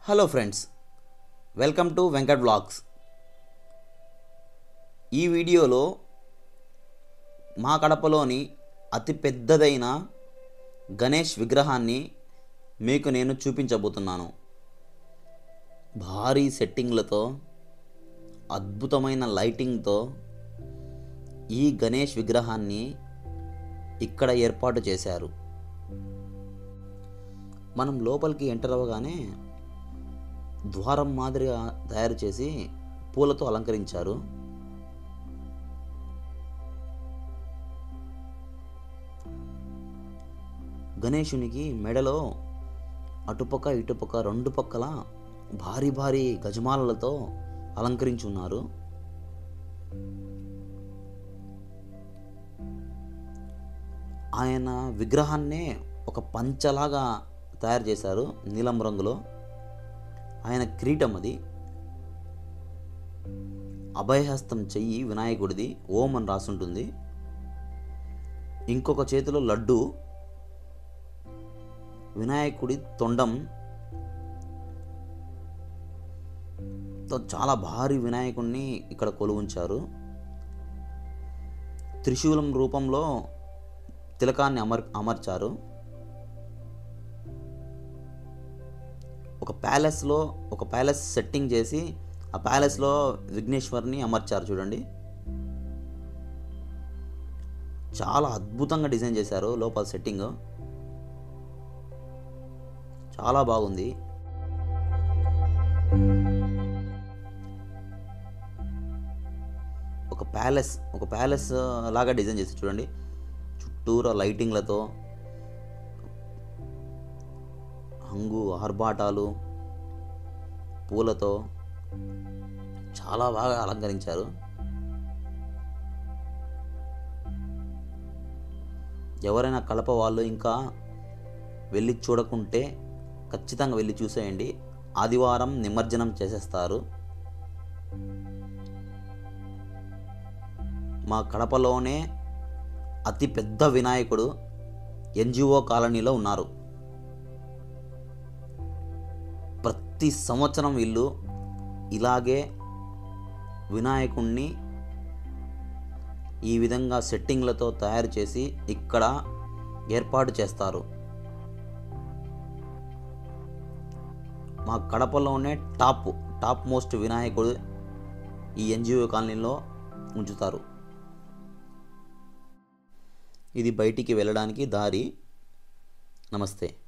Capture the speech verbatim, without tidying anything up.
Hello friends, welcome to Venkat vlogs. ఈ వీడియోలో మా కడపలోని అతి పెద్దదైన గణేష్ విగ్రహాన్ని మీకు నేను చూపించబోతున్నాను. భారీ సెట్టింగ్లతో, అద్భుతమైన లైటింగ్తో ఈ గణేష్ విగ్రహాన్ని ఇక్కడ ఏర్పాటు చేశారు. మనం లోపలికి ఎంటర్ అవ్వగానే ద్వారం మాదిరిగా తయారు చేసి పూలతో అలంకరించారు. గణేశునికి మెడలో అటుపక్క ఇటుపక్క రెండు పక్కల భారీ భారీ గజమాలలతో అలంకరించి ఉన్నారు. ఆయన విగ్రహాన్నే ఒక పంచలాగా తయారు చేశారు నీలం రంగులో. ఆయన కిరీటం అది. అభయహస్తం చెయ్యి వినాయకుడిది, ఓం అని రాసుంటుంది. ఇంకొక చేతిలో లడ్డు, వినాయకుడి తొండం తో చాలా భారీ వినాయకుడిని ఇక్కడ కొలువుంచారు. త్రిశూలం రూపంలో తిలకాన్ని అమర్ అమర్చారు. ఒక ప్యాలెస్లో ఒక ప్యాలెస్ సెట్టింగ్ చేసి ఆ ప్యాలెస్లో విఘ్నేశ్వర్ని అమర్చారు. చూడండి, చాలా అద్భుతంగా డిజైన్ చేశారు. లోపల సెట్టింగ్ చాలా బాగుంది. ఒక ప్యాలెస్ ఒక ప్యాలెస్ లాగా డిజైన్ చేసి చూడండి, చుట్టూరా లైటింగ్లతో, హంగు ఆర్భాటాలు, పూలతో చాలా బాగా అలంకరించారు. ఎవరైనా కడప వాళ్ళు ఇంకా వెళ్ళి చూడకుంటే ఖచ్చితంగా వెళ్ళి చూసేయండి. ఆదివారం నిమజ్జనం చేసేస్తారు. మా కడపలోనే అతి పెద్ద వినాయకుడు ఎన్జిఓ కాలనీలో ఉన్నారు. ప్రతి సంవత్సరం వీళ్ళు ఇలాగే వినాయకుణ్ణి ఈ విధంగా సెట్టింగ్లతో తయారు చేసి ఇక్కడ ఏర్పాటు చేస్తారు. మా కడపలోనే టాప్ టాప్ మోస్ట్ వినాయకుడు ఈ ఎన్జిఓ కాలనీలో ఉంచుతారు. ఇది బయటికి వెళ్ళడానికి దారి. నమస్తే.